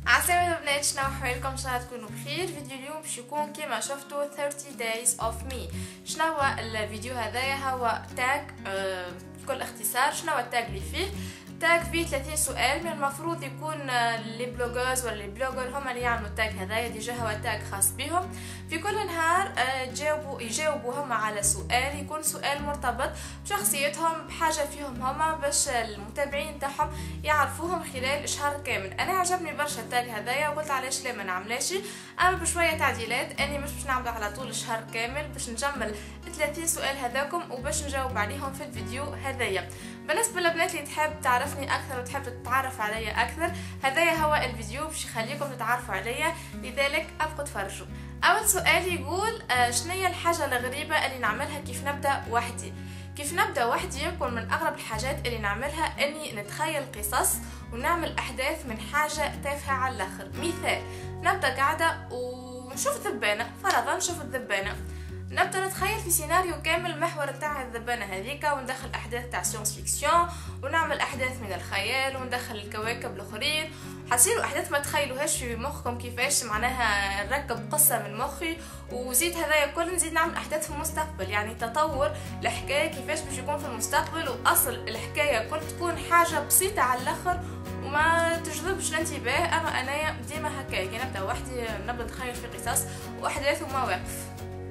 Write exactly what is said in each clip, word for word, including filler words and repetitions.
عسلامة البنات، شنو حوالكم؟ ان شاء الله تكونوا بخير. فيديو اليوم باش يكون كيما شفتوا ثلاثين days of me. شنو هو الفيديو هذايا؟ هو تاج آه بكل اختصار. شنو هو التاج اللي فيه؟ تاج فيه ثلاثين سؤال، من المفروض يكون لي بلوغرز ولا لي بلوغر هما اللي يعملوا التاج هذايا، ديجا هو تاج خاص بهم. في كل نهار يجاوبوا يجاوبوا هما على سؤال، يكون سؤال مرتبط بشخصيتهم، بحاجه فيهم هما، باش المتابعين تاعهم يعرفوهم خلال شهر كامل. انا عجبني برشا التاج هذايا وقلت علاش لا ما نعملهاش، اما بشويه تعديلات. اني مش باش نعمل على طول الشهر كامل، باش نجمل ثلاثين سؤال هذاكم وباش نجاوب عليهم في الفيديو هذايا. بالنسبه للبنات اللي تحب تعرفني اكثر وتحب تتعرف عليا اكثر، هذايا هو الفيديو باش يخليكم تتعرفوا عليا، لذلك ابقوا تفرجوا. اول سؤال يقول آه شنية الحاجه الغريبه اللي نعملها كيف نبدا وحدي؟ كيف نبدا وحدي يكون من اغرب الحاجات اللي نعملها اني نتخيل قصص ونعمل احداث من حاجه تافهه على الاخر. مثال، نبدا قاعده ونشوف ذبانه، فرضا نشوف الذبانه، نبدا نتخيل في سيناريو كامل المحور تاع الذبانه هذيك، وندخل احداث تاع سيونس فيكسيون، ونعمل احداث من الخيال، وندخل الكواكب الاخرين، حتصيروا احداث ما تخيلوهاش في مخكم كيفاش معناها نركب قصه من مخي. وزيد هذايا كل نزيد نعمل احداث في المستقبل، يعني تطور الحكايه كيفاش باش يكون في المستقبل، واصل الحكايه كل تكون حاجه بسيطه على الاخر وما تجذبش الانتباه. اما انايا ديما هكاك، يعني نبدا وحدي نبدا نتخيل في قصص واحداث ومواقف.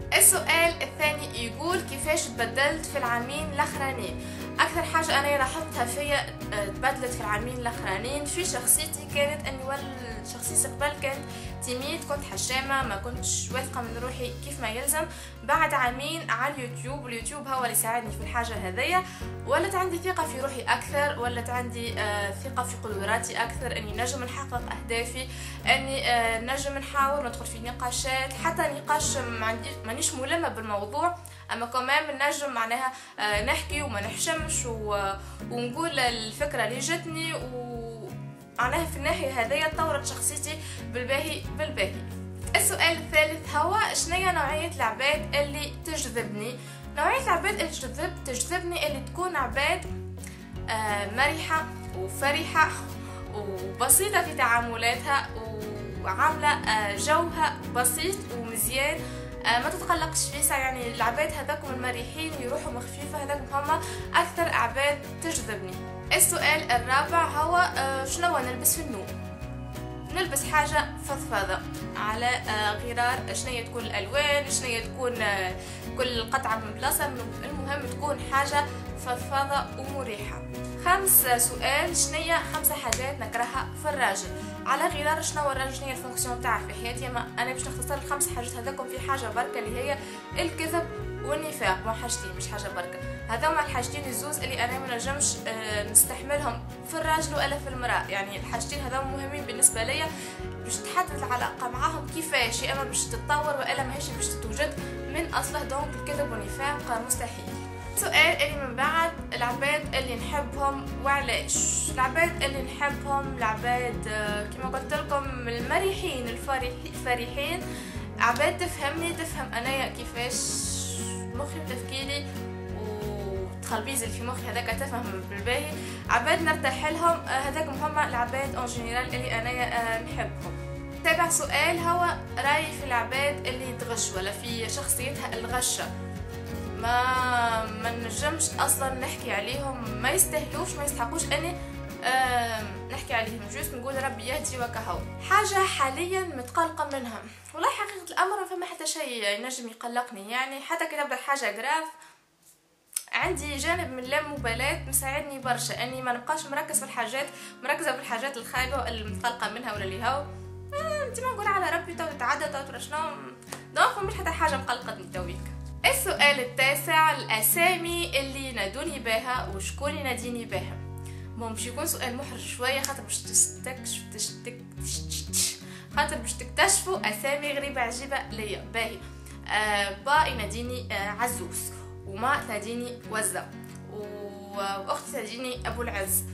السؤال الثاني يقول كيفاش تبدلت في العامين الاخرانيين؟ اكثر حاجه انا لاحظتها فيا تبدلت في العامين الاخرانيين في شخصيتي، كانت اني ول شخصيتي قبل كانت تيميد، كنت حشامه، ما كنتش واثقه من روحي كيف ما يلزم. بعد عامين على اليوتيوب، واليوتيوب هو اللي ساعدني في الحاجه هذيا، ولت عندي ثقه في روحي اكثر، ولت عندي آه ثقه في قدراتي اكثر، اني نجم نحقق اهدافي، اني آه نجم نحاول ندخل في نقاشات، حتى نقاش ما عندي مانيش ملمه بالموضوع، اما كمان نجم معناها آه نحكي وما نحشمش و... ونقول الفكره اللي جتني، ومعناها في الناحيه هذيا تطورت شخصيتي بالباهي بالباهي. السؤال الثالث هو شنية نوعيه العباد اللي تجذبني؟ نوعيه العباد اللي تجذب تجذبني اللي تكون عباد آه مرحه وفرحه وبسيطه في تعاملاتها، وعامله آه جوها بسيط ومزيان، آه ما تتقلقش فيسا. يعني العباد هذاكم المريحين يروحوا مخفيفه، هذاكم هما اكثر اعباد تجذبني. السؤال الرابع هو آه شنو نلبس في النوم؟ نلبس حاجه فضفاضه على آه غرار شنية تكون الالوان، شنية تكون آه كل قطعه من بلاصه، المهم تكون حاجه فضفاضه ومريحه. خامس سؤال شنية خمسة حاجات نكرهها في الراجل؟ على غرار شنو الراجل، شنو هي الفونكسيون تاعه في حياتي. ما انا باش نختصر الخمس حاجات هذاكم في حاجه بركه اللي هي الكذب والنفاق، مو حاجتين مش حاجه بركه، هذوما الحاجتين الزوز اللي انا ما نجمش أه نستحملهم في الراجل ولا في المراه. يعني الحاجتين هذوما مهمين بالنسبه ليا باش تحدد العلاقه معاهم كيفاش، يا اما باش تتطور والا ماهيش باش تتوجد من اصله. دونك الكذب والنفاق مستحيل. السؤال اللي من بعد العباد اللي نحبهم وعلاش؟ العباد اللي نحبهم العباد كما قلت لكم المريحين الفرحين، عباد تفهمني، تفهم انايا كيفاش مخي وتفكيري وتخلبيز اللي في مخي هذاك تفهم بالباهي، عباد نرتاح لهم، هذاكم هما العباد اون جينيرال اللي انايا نحبهم. سابع سؤال هو رايي في العباد اللي تغش ولا في شخصيتها الغشه. ما ما نجمش اصلا نحكي عليهم، ما يستاهلوش، ما يستحقوش اني آه نحكي عليهم، جوست نقول ربي يهدي وكهو. حاجه حاليا متقلقه منها، والله حقيقه الامر ما فما حتى شيء ينجم يقلقني، يعني حتى كي تبدا حاجه جراف عندي جانب من اللامبالاه مساعدني برشا، اني ما نبقاش مركز في الحاجات مركزه في الحاجات الخايبه اللي متقلقه منها ولا اللي هاو انت ما نقول على ربي تو تتعدى تو شنو، دونك مش حتى حاجه مقلقتني تويك. السؤال التاسع الاسامي اللي ينادوني بها وشكون يناديني بها؟ مهم باش يكون سؤال محرج شويه، خاطر باش تستكشف تشتك خاطر باش تكتشفوا اسامي غريبه عجيبه ليا. باهي آه با يناديني آه عزوز، وما تناديني وزه، واختي تناديني ابو العز،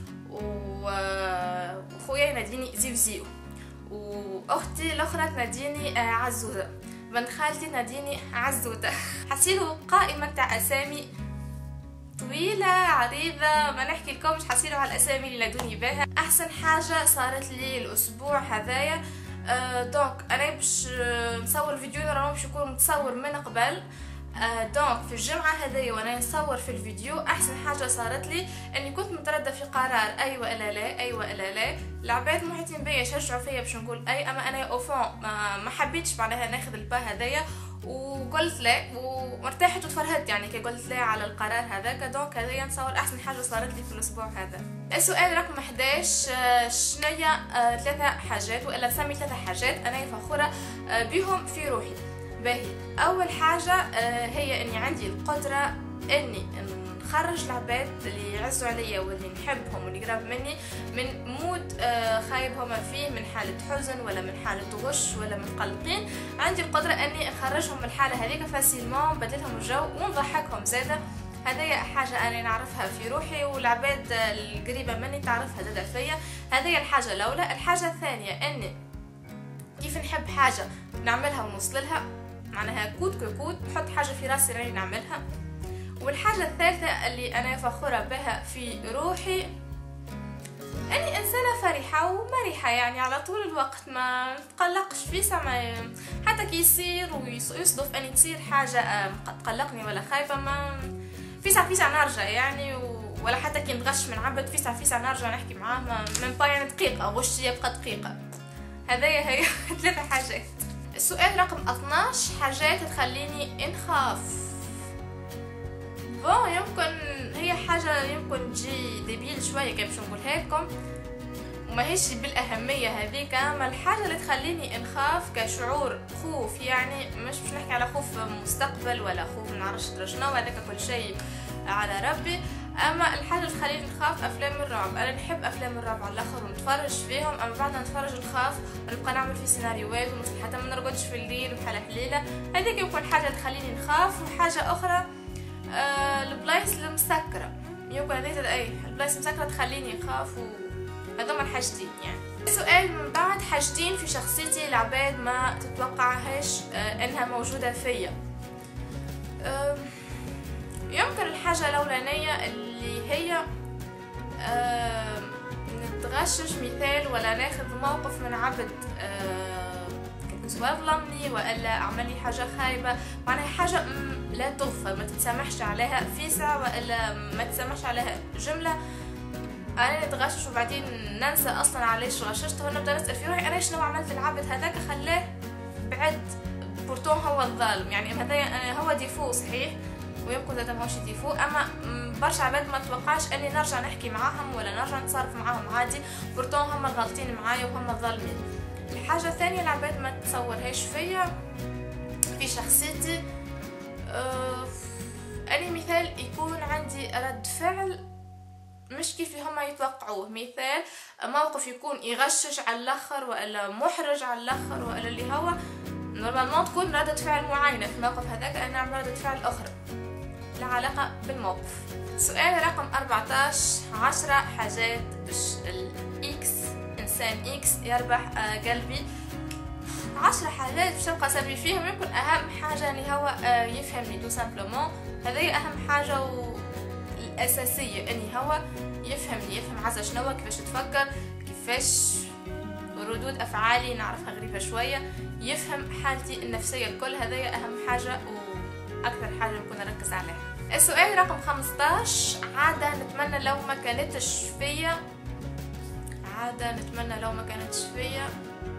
وخويا يناديني زيوزيو، واختي الاخرى تناديني آه عزوزه، بنت خالتي ناديني عزوته. حسيلو قائمة تاع اسامي طويلة عريضة ما نحكي لكم، مش حصيروا على الأسامي اللي نادوني بها. أحسن حاجة صارت لي الأسبوع هذايا أه دونك أنا باش نصور فيديو نورمالمون باش يكون متصور من قبل. أه دونك في الجمعة هذايا وأنا نصور في الفيديو أحسن حاجة صارت لي أني كنت مترددة في قرار أيوة إلا لا أيوة إلا لا. العباد محيطين بيا شجعوا فيا باش نقول أي، أما أنا أوفون ما, ما حبيتش معناها ناخذ البا هذايا وقلت لا وارتحت وتفرهدت يعني كي قلت لا على القرار هذاك. دونك هذايا نصور احسن حاجه صارت لي في الاسبوع هذا. السؤال رقم احد عشر، شنيا ثلاثه حاجات والا سمي ثلاثه حاجات انا فخوره بهم في روحي. باهي اول حاجه هي اني عندي القدره اني نخرج العباد اللي يعزوا عليا واللي نحبهم واللي قراب مني من مود خايب هما فيه، من حالة حزن ولا من حالة غش ولا متقلقين. عندي القدرة اني نخرجهم من الحالة هذيك فاسيلمون، نبدلهم الجو ونضحكهم زادة. هذه حاجة انا نعرفها في روحي والعباد القريبة مني تعرفها زادة فيا. هذه الحاجة الاولى. الحاجة الثانية اني كيف نحب حاجة نعملها ونوصلها، معناها كود كود نحط حاجة في راسي راني نعملها. والحاجة الثالثة اللي أنا فخورة بها في روحي أني إنسانة فرحة ومرحة، يعني على طول الوقت ما تقلقش في سما حتى كي يصير ويصدف أني تصير حاجة تقلقني ولا خايفة ما في ساعة في ساعة نرجع يعني، ولا حتى كي نتغش من عبد في ساعة في ساعة نرجع نحكي معاه من با يعني دقيقة غش يبقى دقيقة. هذايا هي ثلاثة حاجات. السؤال رقم اثناش، حاجات تخليني نخاف. بون يمكن هي حاجة يمكن تجي ديبيل شوية كيف باش نقولها لكم وما هيش بالأهمية هذيك، أما الحاجة اللي تخليني نخاف كشعور خوف، يعني مش باش نحكي على خوف مستقبل ولا خوف نعرفش شنو هذاك كل شيء على ربي، أما الحاجة اللي تخليني نخاف أفلام الرعب. أنا نحب أفلام الرعب على الآخر ونتفرج فيهم، أما بعد نتفرج نخاف ونبقى نعمل في سيناريوهات حتى ما نرقدش في الليل وحالة حليلة. هذيك يكون حاجة تخليني نخاف. وحاجة أخرى آه البلايص المسكرة، يمكن هذه أي البلايص المسكرة تخليني نخاف، وهذوما الحاجتين يعني. السؤال من بعد، حاجتين في شخصيتي العباد ما تتوقعهاش آه إنها موجودة فيا. آه يمكن الحاجة الأولانية اللي هي آه نتغشش مثال ولا ناخذ موقف من عبد آه سواء ظلمني وإلا عمل لي حاجة خايبة، معناها حاجة لا تغفر ما تتسامحش عليها في ساعة وإلا ما تتسامحش عليها جملة. أنا نتغشش وبعدين ننسى أصلا علاش غششته ونبدأ نسأل في روحي أنا شنو عملت العبد هذاك خلاه بعد بورتون هو الظالم. يعني هذا هو ديفو صحيح ويمكن زاد ماهوش ديفو، أما برشا عباد ما توقعش أني نرجع نحكي معاهم ولا نرجع نتصرف معاهم عادي بورتون هم غلطين معايا وهم الظالمين. الحاجة الثانية العباد ما تصورهاش فيا في شخصيتي أه... أني مثال يكون عندي رد فعل مش كيف هما يتوقعوه. مثال موقف يكون يغشش على الاخر ولا محرج على الاخر ولا اللي هو نورمالمون تكون ردة فعل معينة في الموقف هذاك أنا نعمل ردة فعل أخرى لا علاقة بالموقف. سؤال رقم أربعتاش، عشرة حاجات باش الإكس إنسان إكس يربح آه قلبي. عشرة حاجات باش نبقى سبي فيهم. يمكن أهم حاجة اللي هو آه يفهمني تو سامبلومون، هذه أهم حاجة والأساسية إني هو يفهمني، يفهم عزة شنو كيفاش تفكر كيفاش ردود أفعالي نعرفها غريبة شوية، يفهم حالتي النفسية الكل. هذه أهم حاجة وأكثر حاجة نكون نركز عليها. السؤال رقم خمسطاش، عادة نتمنى لو ما كانتش فيا. عادة نتمنى لو ما كانتش فيا،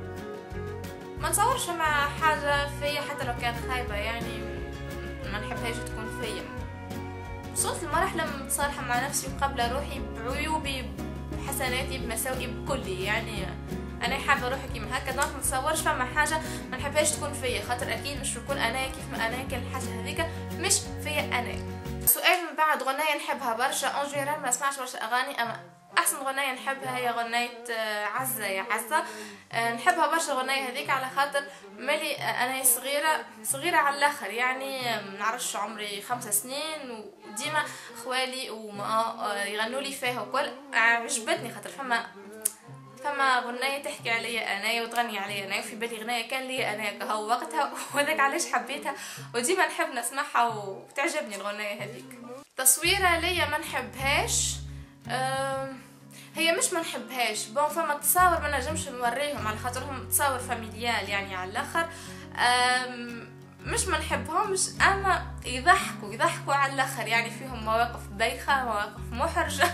ما نصورش مع حاجة فيا حتى لو كانت خايبة يعني ما نحبهاش تكون فيا. وصلت لمرحلة متصالحة مع نفسي وقابلة روحي بعيوبي بحسناتي بمساوئي بكلي، يعني انا حابه روحي كيما هكا. دونك ما نتصورش فما حاجه ما نحبهاش تكون فيا، خاطر اكيد مش نكون انا كيف ما انا كان الحاجه هذيك مش فيا انا. سؤال من بعد، غنايه نحبها برشا اون جيرال ما اسمعش برشا اغاني، اما احسن غنايه نحبها هي غنايه عزه يا عزه. نحبها برشا الغنايه هذيك على خاطر ملي انا صغيره صغيره على الاخر، يعني نعرفش عمري خمس سنين وديما خوالي وما يغنوا لي فيها وكل عجبتني، خاطر فما فما غناية تحكي عليا أنا وتغني عليا أنا، وفي بالي غناية كان لي أنا كهو وقتها وهذاك علاش حبيتها وديما نحب نسمعها وتعجبني الغناية هذيك. تصويره ليا ما نحبهاش، هي مش ما نحبهاش، بون فما تصاور ما نجمش نوريهم على خاطرهم تصاور فاميليال يعني على الاخر، مش ما نحبهمش اما يضحكوا يضحكوا على الاخر، يعني فيهم مواقف بايخه، مواقف محرجه.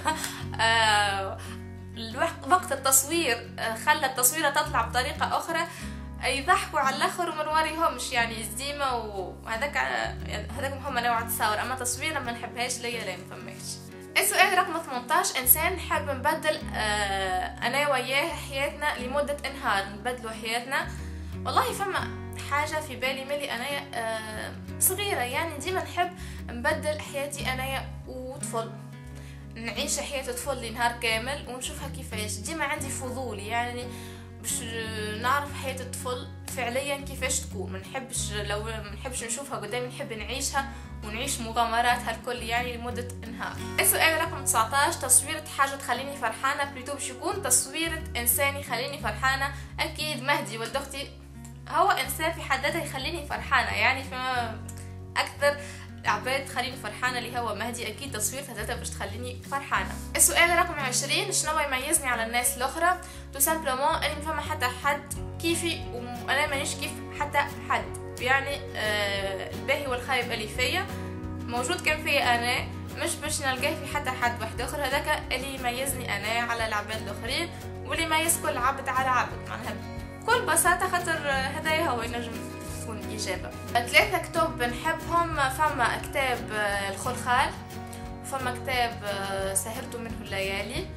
وقت التصوير خلى التصويره تطلع بطريقه اخرى، يضحكوا على الاخر وما نوريهمش يعني ديما، وهذاك هذاك هم نوع التصاور، اما تصويره ما نحبهاش ليا لا ما فماش. السؤال رقم ثمنطاش، انسان نحب نبدل آه انا وياه حياتنا لمده نهار، نبدلوا حياتنا. والله فما حاجه في بالي ملي انايا آه صغيره، يعني ديما نحب نبدل حياتي انايا وطفل، نعيش حياة طفل لنهار كامل ونشوفها كيفاش. ديما عندي فضول يعني باش نعرف حياة الطفل فعليا كيفاش تكون، ما نحبش لو ما نحبش نشوفها قدامي، نحب نعيشها ونعيش مغامراتها الكل يعني لمدة نهار. السؤال رقم تسعطاش، تصويرة حاجة تخليني فرحانة، بليتو باش يكون تصويرة انسان يخليني فرحانة. اكيد مهدي ولد اختي هو انسان في حد ذاته يخليني فرحانة، يعني فما اكثر عباد تخليني فرحانه اللي هو مهدي، اكيد تصويرتها ذاتها باش تخليني فرحانه. السؤال رقم عشرين، شنو يميزني على الناس الاخرى؟ تو سامبلومون اني ما فما حتى حد كيفي وانا مانيش كيف حتى حد، يعني آه الباهي والخايب اللي فيا موجود كان فيا انا، مش باش نلقاه في حتى حد واحد اخر. هذاك اللي يميزني انا على العباد الاخرين، واللي يميز كل عبد على عبد معناها بكل بساطه، خاطر هذايا هو ينجم تكون إجابة. ثلاثة كتب نحبهم، فما كتاب الخلخال، وفما كتاب سهرت منه الليالي،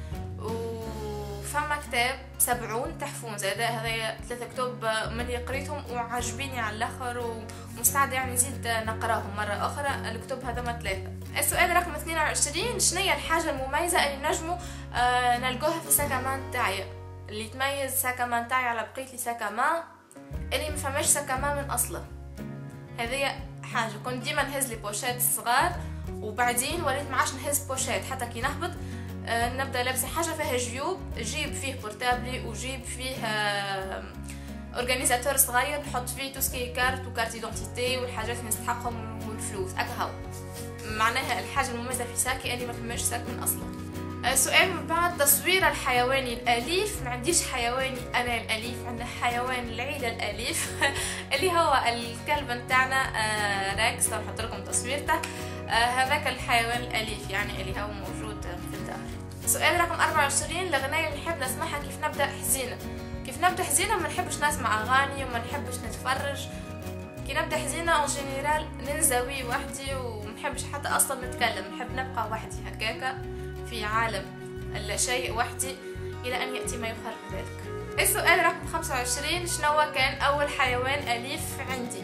وفما كتاب سبعون تحفون زادا. هذا ثلاثة كتب من اللي قريتهم وعجبيني على الاخر ومستعدة يعني نزيد نقراهم مرة أخرى. الكتب هذوما ثلاثة. السؤال رقم اثنين وعشرين، شنو هي الحاجة المميزة اللي نجمو آه نلقوها في الساكامان تاعي، اللي تميز ساكامان تاعي على بقية الساكامان، اللي مفهمش ساكامان من اصله. هذه حاجه كنت ديما نهز لي بوشات الصغار، وبعدين وليت ما عادش نهز بوشات، حتى كي نهبط آه نبدا لابسه حاجه فيها جيوب، جيب فيه بورتابلي وجيب فيه آه اورغانيزاتور صغير نحط فيه توسكي كارت وكارت ايدونتيتي والحاجات اللي نستحقهم والفلوس هكا. هو معناها الحاجه المميزه في ساكي اني ما فماش ساك من اصله. سؤال من بعد، تصوير الحيواني الأليف. ما عنديش حيواني أنا الأليف، عندنا حيوان العيلة الأليف اللي هو الكلب نتاعنا راكس، نحط لكم تصويرته. هذاك الحيوان الأليف يعني اللي هو موجود في الدار. سؤال رقم أربعة وعشرين، الأغنية اللي نحب نسمعها كيف نبدأ حزينة. كيف نبدأ حزينة ما نحبش نسمع أغاني وما نحبش نتفرج. كي نبدأ حزينة أو جنرال ننزوي وحدي ومنحبش حتى أصلا نتكلم، نحب نبقى وحدي هكاكا في عالم لا شيء وحدي إلى أن يأتي ما يخالف ذلك. السؤال رقم خمسة وعشرين، شنو كان أول حيوان أليف عندي؟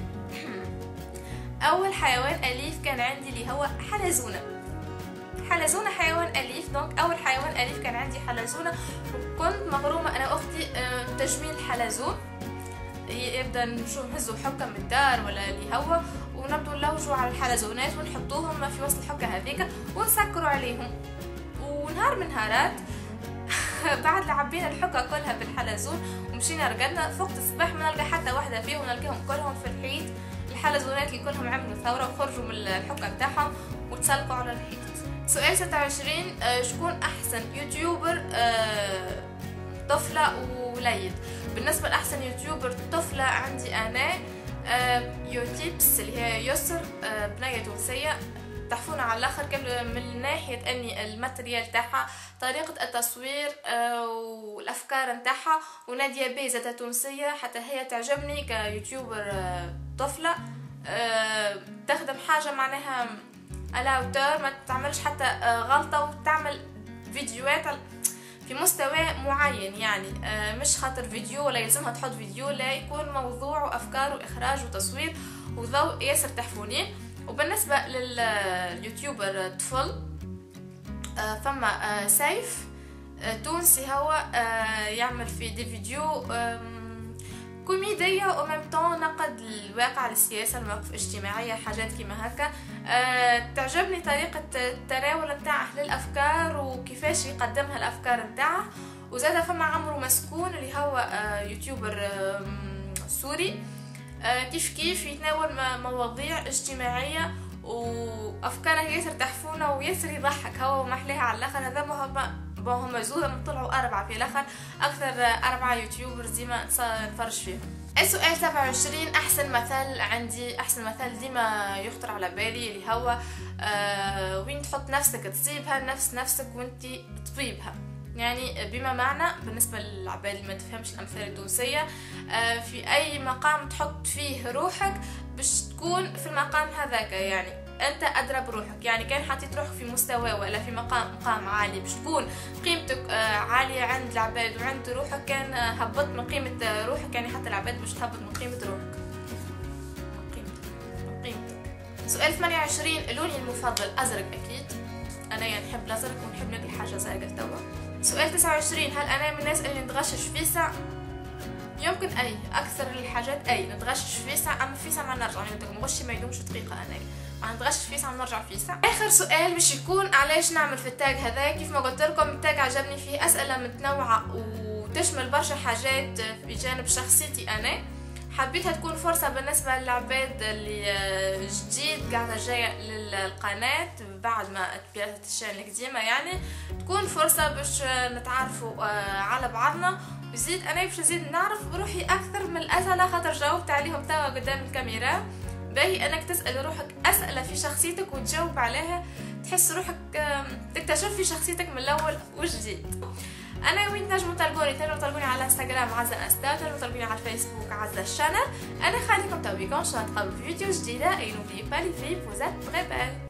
أول حيوان أليف كان عندي اللي هو حلزونة. حلزونة حيوان أليف، دونك أول حيوان أليف كان عندي حلزونة، وكنت مغرومة أنا وأختي تجميل حلزون. يبدأ نمشو نهزو حكة من الدار ولا اللي هو، ونبدو نلوجوا على الحلزونات ونحطوهم في وسط الحكة هذيك ونسكروا عليهم. ونهار من نهارات بعد لعبينا الحكة كلها بالحلزون ومشينا رقدنا، فوقت الصباح ما نلقى حتى واحدة فيهم، نلقاهم كلهم في الحيط. الحلزونات اللي كلهم عملوا ثورة وخرجوا من الحكة بتاعهم وتسلقوا على الحيط. سؤال ستة وعشرين، شكون أحسن يوتيوبر طفلة ووليد؟ بالنسبة لأحسن يوتيوبر طفلة عندي أنا يوتيبس اللي هي يسر، بنية تونسية تحفونا على الاخر، كان من ناحيه اني الماتريال تاعها، طريقه التصوير والافكار نتاعها. وناديه بيزة تونسيه حتى هي تعجبني كيوتيوبر طفله، تخدم حاجه معناها الاوتور، ما تعملش حتى غلطه وتعمل فيديوهات في مستوى معين، يعني مش خاطر فيديو ولا يلزمها تحط فيديو، لا يكون موضوع وافكار واخراج وتصوير وضوء ياسر تحفوني. وبالنسبة لليوتيوبر طفل فما سيف تونسي، هو يعمل في دي فيديو كوميدية وميم طون نقد الواقع، السياسة، المواقف الاجتماعية، حاجات كيما هكا. تعجبني طريقة التناول نتاعه للأفكار وكيفاش يقدمها الأفكار نتاعه. وزاد فما عمرو مسكون اللي هو يوتيوبر سوري، كيف كيف يتناول مواضيع اجتماعية وافكاره ياسر تحفونه وياسر يضحك هو محليها على الاخر. هذا ما هو هما زودا طلعوا اربعه في الاخر، اكثر اربعه يوتيوبرز ديما نتفرج فيهم. السؤال سبعة وعشرين، احسن مثال عندي، احسن مثال ديما يخطر على بالي اللي هو آه وين تحط نفسك تصيبها نفس نفسك وانت تطيبها. يعني بما معنى بالنسبة للعباد اللي ما تفهمش الأمثال التونسية، آه في أي مقام تحط فيه روحك باش تكون في المقام هذاك، يعني أنت أدرى بروحك. يعني كان حطيت روحك في مستوى ولا في مقام مقام عالي باش تكون قيمتك آه عالية عند العباد وعند روحك، كان آه هبط من قيمة روحك، يعني حتى العباد باش تهبط من قيمة روحك، قيمتك قيمتك. سؤال ثمانية وعشرين، لوني المفضل أزرق أكيد، أنا يعني نحب الأزرق ونحب ناكل حاجة زرقاء توا. سؤال تسعة وعشرين، هل أنا من الناس اللي نتغشش فيسع؟ يمكن أي أكثر الحاجات أي نتغشش فيسع، أما فيسع ما نرجع، يعني نغشي ما يدومش دقيقة، أنا ما نتغشش فيسع ونرجع فيسع. آخر سؤال باش يكون علاش نعمل في التاج هذا. كيف ما قلت لكم التاج عجبني فيه أسئلة متنوعة وتشمل برشا حاجات بجانب شخصيتي أنا، حبيتها تكون فرصة بالنسبة للعباد اللي جديد قاعدة جاية للقناة بعد ما تبيعت الشان القديمة، يعني تكون فرصة باش نتعرفوا على بعضنا، وزيد أنا باش نزيد نعرف بروحي أكثر من الأسئلة خاطر جاوبت عليهم توا قدام الكاميرا. باهي أنك تسأل روحك أسئلة في شخصيتك وتجاوب عليها، تحس روحك تكتشف في شخصيتك من الأول وجديد. انا وين تنجموا تلقوني؟ تنجموا تلقوني على الانستغرام عزة انستا، تنجموا تلقوني على الفيسبوك عزة الشانل. انا خليكم تو بيكون، نتقابلوا في فيديو جديده. اي نوبلي با لي في vous êtes très belle.